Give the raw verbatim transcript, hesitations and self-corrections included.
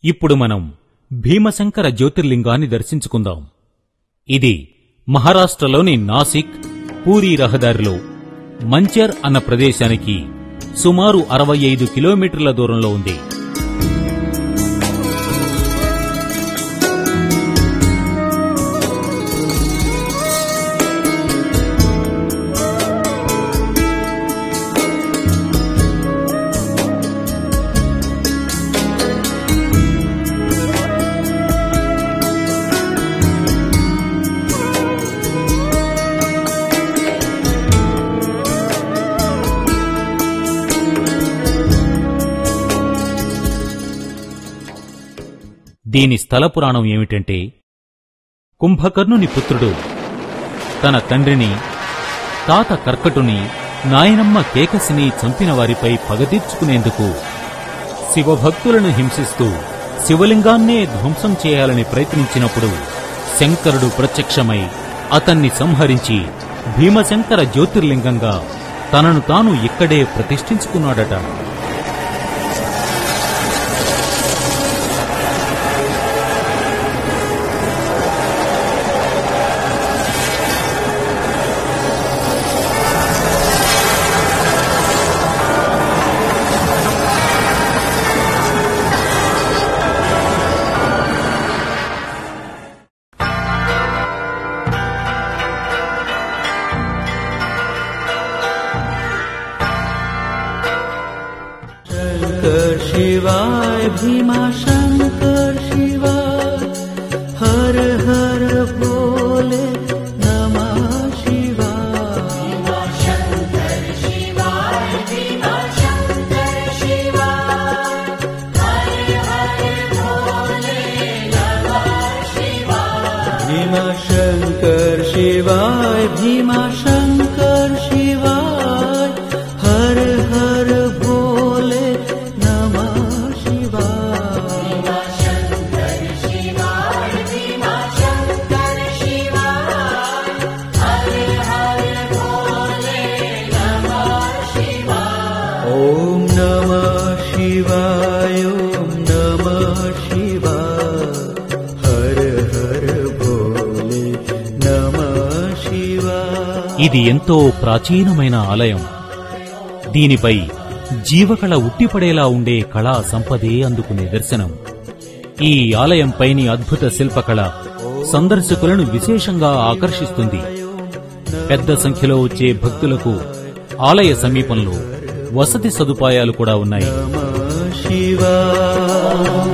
ఇప్పుడు మనం భీమశంకర జ్యోతిర్లింగాన్ని దర్శించుకుందాం. ఇది మహారాష్ట్రలోని నాసిక్ పూరీ రహదారిలో మంచర్ అన్న ప్రదేశానికి సుమారు అరవై ఐదు కిలోమీటర్ల దూరంలో ఉంది. దీని స్థల పురాణం ఏమిటంటే, కుంభకర్ణుని పుత్రుడు తన తండ్రిని, తాత కర్కటుని, నాయనమ్మ కేకసిని చంపిన వారిపై పగ తీర్చుకునేందుకు శివభక్తులను హింసిస్తూ శివలింగాన్నే ధ్వంసం చేయాలని ప్రయత్నించినప్పుడు శంకరుడు ప్రత్యక్షమై అతన్ని సంహరించి భీమశంకర జ్యోతిర్లింగంగా తనను తాను ఇక్కడే ప్రతిష్ఠించుకున్నాడట. शिवाय भीमा शंकर शिवाय हर हर भोले नमः शिवाय भीमा शंकर शिवाय भीमा शंकर शिवाय हर हर भोले नमः शिवाय भीमा शंकर शिवाय भीमा शंकर शिवाय हर हर भोले ఇది ఎంతో ప్రాచీనమైన ఆలయం. దీనిపై జీవకళ ఉట్టిపడేలా ఉండే కళా సంపదే అందుకు నిదర్శనం. ఈ ఆలయంపైని అద్భుత శిల్పకళ సందర్శకులను విశేషంగా ఆకర్షిస్తుంది. పెద్ద సంఖ్యలో వచ్చే భక్తులకు ఆలయ సమీపంలో వసతి సదుపాయాలు కూడా ఉన్నాయి. శివ